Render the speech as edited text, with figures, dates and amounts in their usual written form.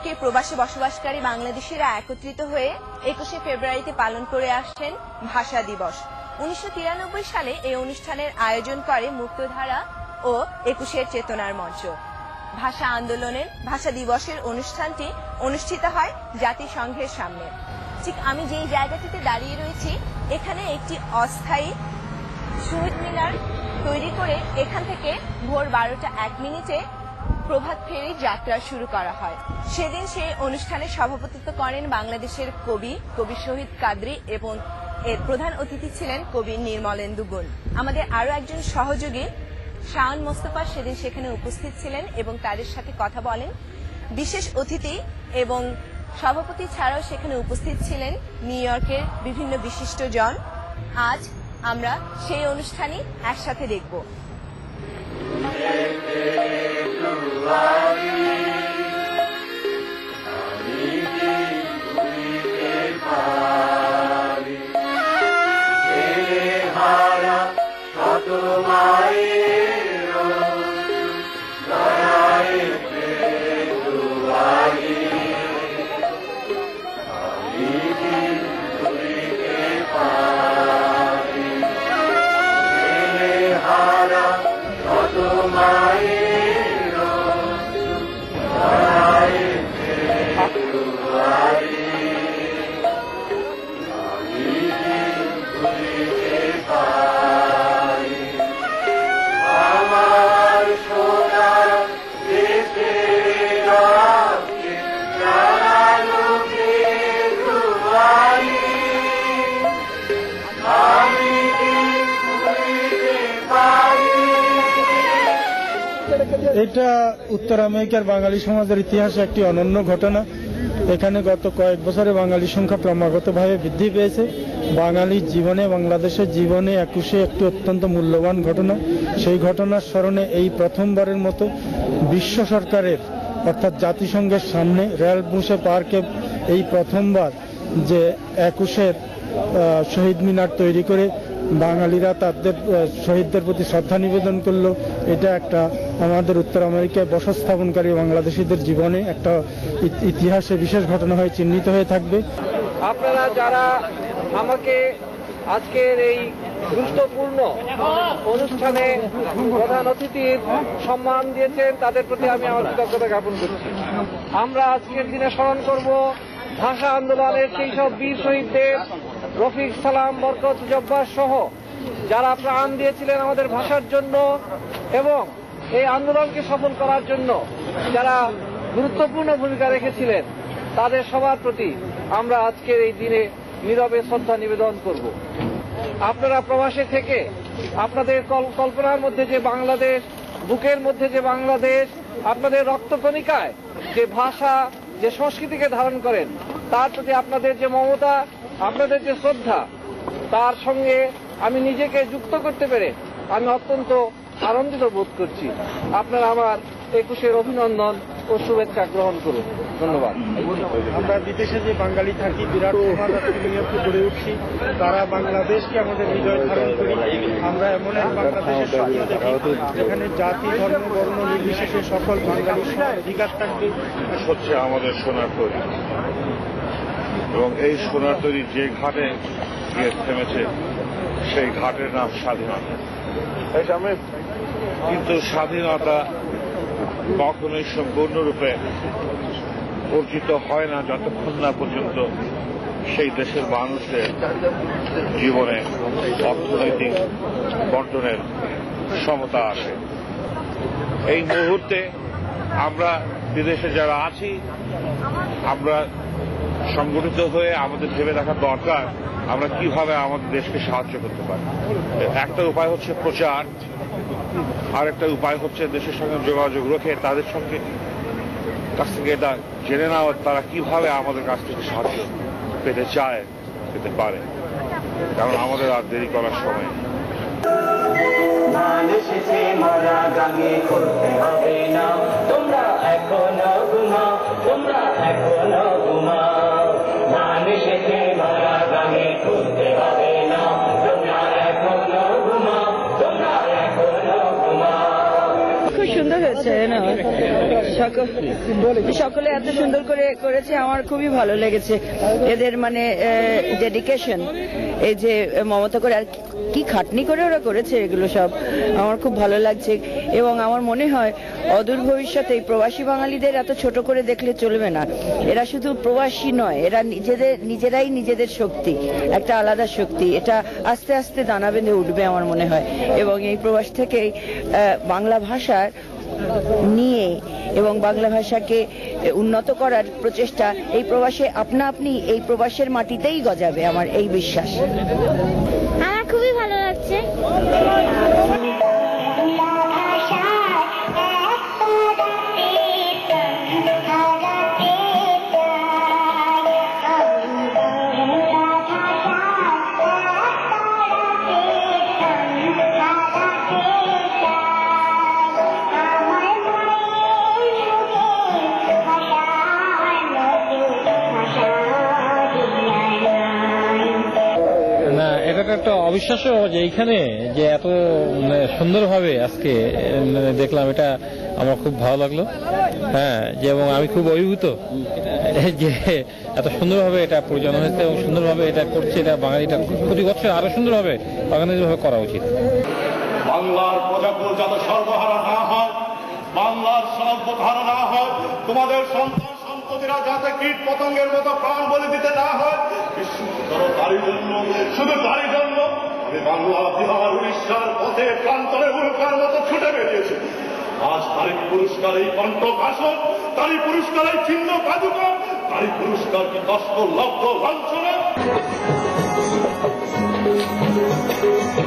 ইয়র্কে প্রবাসে বসবাসকারী বাংলাদেশিরা একত্রিত হয়ে 21শে ফেব্রুয়ারিতে পালন করে আসছেন ভাষা দিবস। 1993 সালে এই অনুষ্ঠানের আয়োজন করে মুক্তধারা ও 21এর চেতনার মঞ্চ। ভাষা আন্দোলনের ভাষা দিবসের অনুষ্ঠানটি অনুষ্ঠিত হয় জাতিসংঘের সামনে। ঠিক আমি যেই জায়গাটিতে দাঁড়িয়ে রয়েছি, এখানে একটি অস্থায়ী শহীদ মিনার তৈরি করে এখান থেকে ভোর 12টা 1 মিনিটে প্রভাত ফেরি যাত্রা শুরু করা হয়। সেদিন সেই অনুষ্ঠানে সভাপতিত্ব করেন বাংলাদেশের কবি শহীদ কাদরী এবং এর প্রধান অতিথি ছিলেন কবি নির্মলেন্দু গুণ। আমাদের আরো একজন সহযোগী শাওন মোস্তফা সেদিন সেখানে উপস্থিত ছিলেন এবং তাদের সাথে কথা বলেন। বিশেষ অতিথি এবং সভাপতি ছাড়াও সেখানে উপস্থিত ছিলেন নিউ ইয়র্কের বিভিন্ন বিশিষ্টজন। আজ আমরা সেই অনুষ্ঠানই একসাথে দেখব। এটা উত্তর আমেরিকার বাঙালি সমাজের ইতিহাসে একটি অনন্য ঘটনা। এখানে গত কয়েক বছরে বাঙালি সংখ্যা ক্রমাগতভাবে বৃদ্ধি পেয়েছে। বাঙালির জীবনে, বাংলাদেশের জীবনে 21শে একটি অত্যন্ত মূল্যবান ঘটনা। সেই ঘটনার স্মরণে এই প্রথমবারের মতো বিশ্ব সরকারের অর্থাৎ জাতিসংঘের সামনে র্যালফ বুশে পার্কে এই প্রথমবার যে 21শের শহীদ মিনার তৈরি করে বাঙালিরা তাদের শহীদদের প্রতি শ্রদ্ধা নিবেদন করলো। এটা একটা আমাদের উত্তর আমেরিকায় বসস্থাপনকারী বাংলাদেশিদের জীবনে একটা ইতিহাসে বিশেষ ঘটনা হয়ে চিহ্নিত হয়ে থাকবে। আপনারা যারা আমাকে আজকের এই গুরুত্বপূর্ণ অনুষ্ঠানে প্রধান অতিথির সম্মান দিয়েছেন, তাদের প্রতি আমি আমার কৃতজ্ঞতা জ্ঞাপন করছি। আমরা আজকের দিনে স্মরণ করব ভাষা আন্দোলনের সেই সব বীর শহীদদের, রফিক, সালাম, বরকত, জব্বার সহ যারা প্রাণ দিয়েছিলেন আমাদের ভাষার জন্য এবং এই আন্দোলনকে সফল করার জন্য যারা গুরুত্বপূর্ণ ভূমিকা রেখেছিলেন, তাদের সবার প্রতি আমরা আজকের এই দিনে নীরবে শ্রদ্ধা নিবেদন করব। আপনারা প্রবাসে থেকে আপনাদের কল্পনার মধ্যে যে বাংলাদেশ, বুকের মধ্যে যে বাংলাদেশ, আপনাদের রক্তকণিকায় যে ভাষা, যে সংস্কৃতিকে ধারণ করেন, তার প্রতি আপনাদের যে মমতা, আপনাদের যে শ্রদ্ধা, তার সঙ্গে আমি নিজেকে যুক্ত করতে পেরে আমি অত্যন্ত আনন্দিত বোধ করছি। আপনারা আমার 21শের অভিনন্দন ও শুভেচ্ছা গ্রহণ করুন। ধন্যবাদ। আমরা বিদেশে যে বাঙালি থাকি, বিরাট নিয়োগকে গড়ে উঠছি, তারা বাংলাদেশকে আমাদের হৃদয় ধারণ করি। আমরা এমন এক বাংলাদেশের স্বপ্ন দেখি যেখানে জাতি, ধর্ম, বর্ণ নির্বিশেষে সকল বাঙালির অধিকার থাকবে। হচ্ছে আমাদের সোনার তরী, এবং এই সোনার তরী যে ঘাটে গিয়ে থেমেছে সেই ঘাটের নাম স্বাধীনতা। কিন্তু স্বাধীনতা কখনোই সম্পূর্ণরূপে অর্জিত হয় না যতক্ষণ না পর্যন্ত সেই দেশের মানুষদের জীবনে অর্থনৈতিক বন্টনের সমতা আসে। এই মুহূর্তে আমরা বিদেশে যারা আছি, আমরা সংগঠিত হয়ে আমাদের ভেবে দেখা দরকার আমরা কিভাবে আমাদের দেশকে সাহায্য করতে পারি। একটা উপায় হচ্ছে প্রচার, আর একটা উপায় হচ্ছে দেশের সঙ্গে যোগাযোগ রেখে তাদের সঙ্গে কাছ থেকে এটা জেনে নেওয়া তারা কিভাবে আমাদের কাছ থেকে সাহায্য পেতে চায়, পেতে পারে, কারণ আমাদের আর দেরি করার সময় খুব সুন্দর হয়েছে না? সকলে এত সুন্দর করে করেছে, আমার খুবই ভালো লেগেছে এদের মানে ডেডিকেশন। এই যে মমতা করে আর কি খাটনি করে ওরা করেছে, এগুলো সব আমার খুব ভালো লাগছে। এবং আমার মনে হয় অদূর ভবিষ্যতে এই প্রবাসী বাঙালিদের এত ছোট করে দেখলে চলবে না। এরা শুধু প্রবাসী নয়, এরা নিজেরাই নিজেদের শক্তি, একটা আলাদা শক্তি। এটা আস্তে আস্তে দানা বেঁধে উঠবে আমার মনে হয়। এবং এই প্রবাস থেকেই বাংলা ভাষার নিয়ে এবং বাংলা ভাষাকে উন্নত করার প্রচেষ্টা এই প্রবাসে আপনা আপনি এই প্রবাসের মাটিতেই গজাবে, আমার এই বিশ্বাস। আমার খুবই ভালো লাগছে। না, এটা তো একটা অবিশ্বাস্য যে এইখানে যে এত সুন্দরভাবে আজকে দেখলাম, এটা আমার খুব ভালো লাগলো। হ্যাঁ, যে এবং আমি খুব অভিভূত যে এত সুন্দরভাবে এটা পরিচালনা হয়েছে এবং সুন্দরভাবে এটা করছে। এটা বাঙালিটা প্রতি বছর আরো সুন্দরভাবে বাঙালিভাবে করা উচিত। বাংলার প্রজাকুল যাতে সর্বহারা না হয়, বাংলার সর্বহারা না হয়, তোমাদের সন্তান সন্ততিরা যাতে কীট পতঙ্গের মতো প্রাণ বলি দিতে না হয়, তারই জন্য, শুধু তারই জন্য আমি বাংলা, বিহার, উড়িষ্যার পথে প্রান্তরে উল্কার মতো ছুটে বেরিয়েছি। আজ তারই পুরস্কার এই কণ্ঠ ভাষণ, তারই পুরস্কার এই ছিন্ন পাদুকা, তারই পুরস্কার কি কষ্ট লব্ধ লাঞ্ছনা।